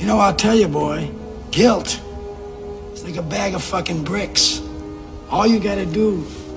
You know, I'll tell you, boy, guilt is like a bag of fucking bricks. All you gotta do